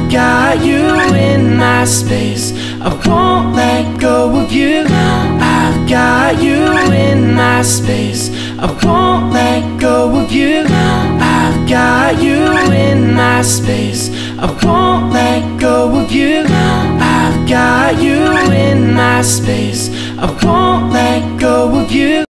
I've got you in my space. I won't let go of you. I've got you in my space. I won't let go of you. I've got you in my space. I won't let go of you. I've got you in my space. I won't let go of you.